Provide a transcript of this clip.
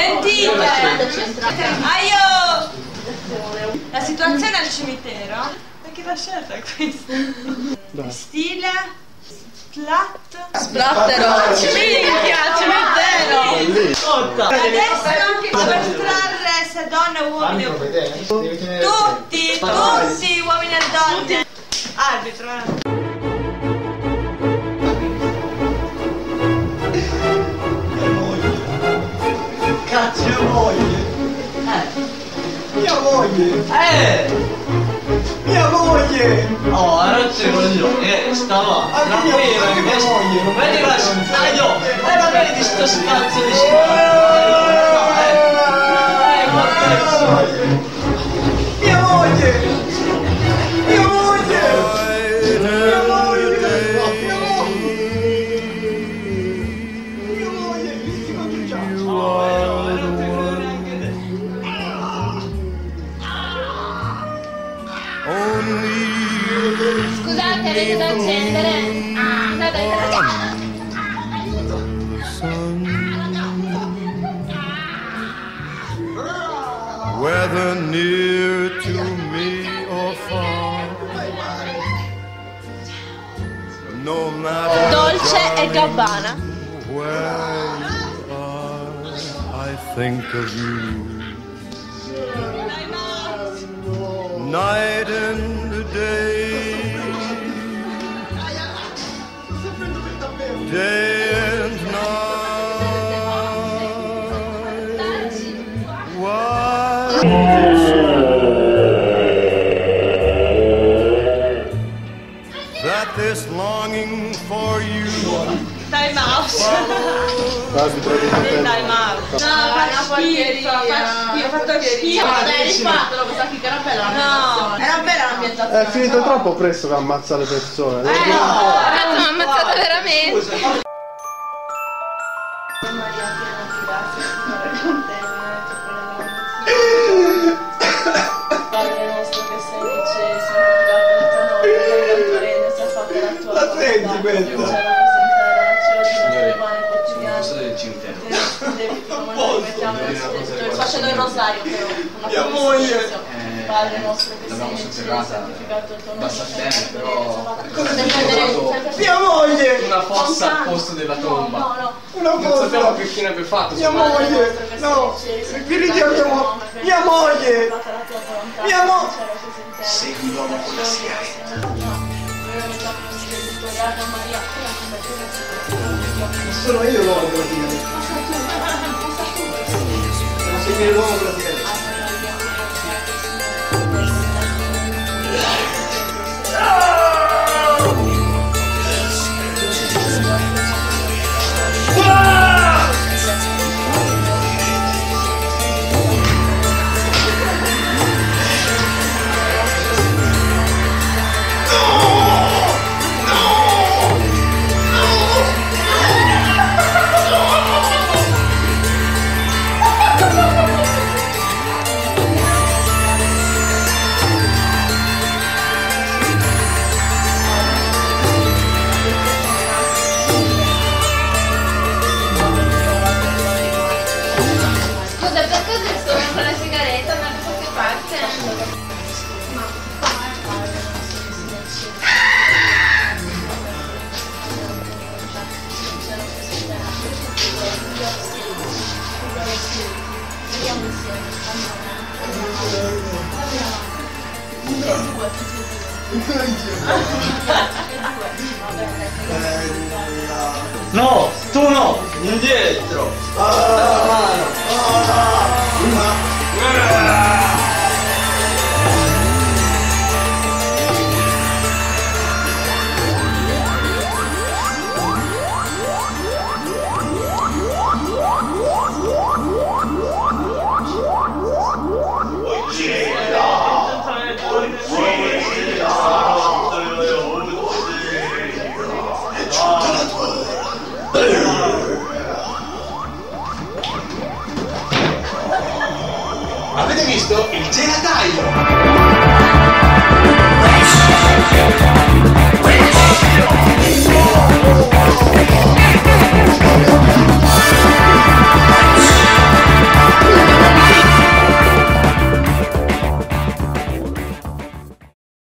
Sentite! Aio! La situazione al cimitero? Perché la scelta è questa? Stile? Splatterò! Minchia, cimitero! Adesso per trarre se donne o uomini. Tutti, uomini e donne. Arbitro, Cazzo, mia moglie! Mia moglie! Mia moglie! Oh, ha rotto i coglioni, stava tranquilla, mia moglie! vedi la scaglio! Ma vedi sto scazzo di Mia moglie! Mia moglie! Scusate, avete da accendere? Whether near to me or far, no matter Dolce e Gabbana. where you are, I think of you. Night and day, day and night. Why? That this longing for you. Time out. Time out. No, fa schifo. Ho fatto schifo. Dai, rifatelo, questa chicca era bella. No, era bella l'ambientazione. È finito troppo presto che ammazza le persone. No, ragazzi, mi ha ammazzato veramente. Maria piena di grazia, Signore con te, Padre nostro che sei nei cieli, santificato il tuo nome, venga il tuo regno, sia fatta la tua volontà. La senti questa? Cielo così in terra, dacci oggi il nostro pane quotidiano. Questo del cimitero. Facendo il rosario però. Mia moglie! Padre nostro che sei L'abbiamo nei cieli, sotterrata santificato il tuo nome. bassa terra, però Mia moglie! una fossa al posto della tomba. Una Non sappiamo fossa! che fine abbia fatto. Mia moglie! No! Vi ridiamo! Mia moglie! Mia moglie! Segui l'uomo con la sigaretta. Sono io l'uomo con la sigaretta. Devo seguire l'uomo con la sigaretta. No, tu no, indietro. Avete visto? Il gelataio! Oh,